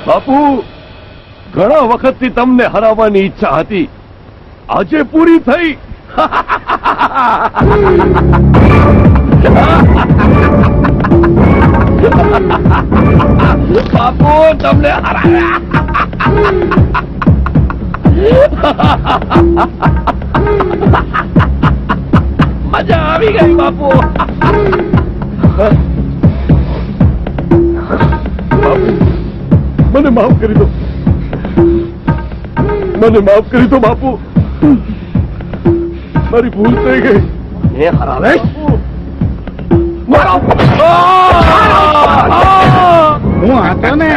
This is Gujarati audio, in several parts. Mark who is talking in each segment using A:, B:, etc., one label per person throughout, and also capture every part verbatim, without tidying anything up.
A: બાપુ, ઘણા વખતથી તમને હરાવવાની ઈચ્છા હતી, આજે પૂરી થઈ. બાપુ, તમને હરાવ્યા. મજા આવી ગઈ બાપુ. મને માફ કરી દો, મને માફ કરી દો બાપુ, મારી ભૂલ થઈ ગઈ. એ હરાવે
B: હું હતો ને.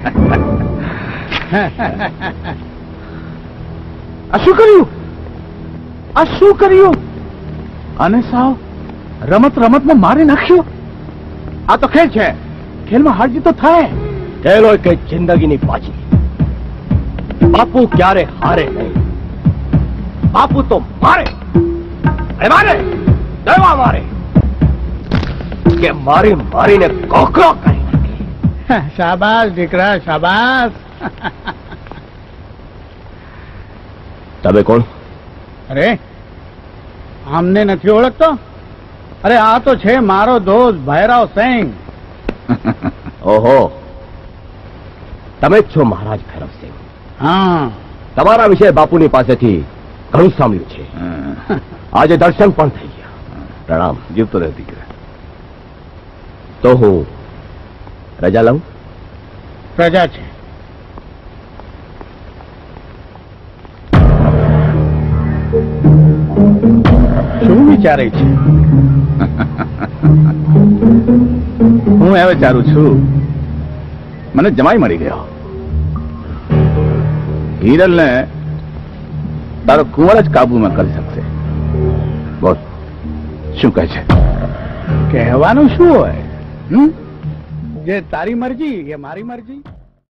C: આ શું કર્યું? આ શું કર્યું? અને સાવ રમત રમતમાં મારી નાખ્યો. આ તો ખેલ છે, ખેલમાં હાર જીત તો થાય.
A: ખેલ હોય કે જિંદગીની પાછી, બાપુ ક્યારે હારે નહીં. બાપુ તો મારે મારે દવા મારે કે મારી મારીને કોકરો કરી નાખે.
B: શાબાશ દીકરા, શાબાશ.
A: તમે કોણ?
B: અરે, આમને નથી ઓળખતો? અરે આ તો છે મારો દોસ્ત ભૈરવ સિંહ.
A: ઓહો, તમે જ છો મહારાજ ભૈરવસિંહ.
B: હા,
A: તમારા વિશે બાપુની પાસેથી ઘણું સાંભળ્યું છે. આજે દર્શન પણ થઈ ગયા. પ્રણામ. જીવતો રહે દીકરા. તો હું રજા લઉં?
B: પ્રજા છે. શું વિચારે છે?
C: હું એ વિચારું છું, મને જમાઈ મળી ગયો. હિરલ ને તારો કુંવર જ કાબુમાં કરી શકશે. બોલ, શું કહે છે?
B: કહેવાનું શું હોય? હમ જે તારી મરજી એ મારી મરજી.